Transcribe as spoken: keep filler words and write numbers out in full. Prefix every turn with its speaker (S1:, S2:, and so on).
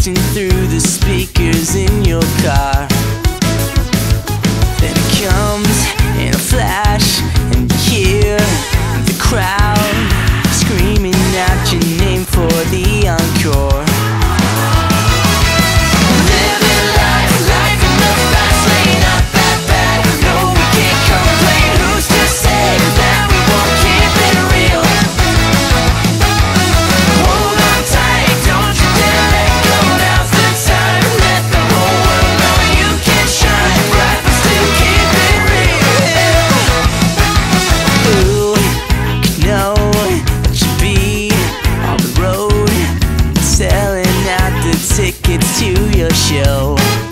S1: blasting through the speakers in your car. Then it comes in a flash, and you hear the crowd screaming out your name for the encore. Living life, life in the fast lane, not that bad. No, we can't complain. Who's to say that we won't keep it real? Hold on tight, don't you dare let go. Now's the time. Let the whole world know you can shine bright, but still keep it real. Ooh, you know that you'd be on the road, selling out the tickets to your show.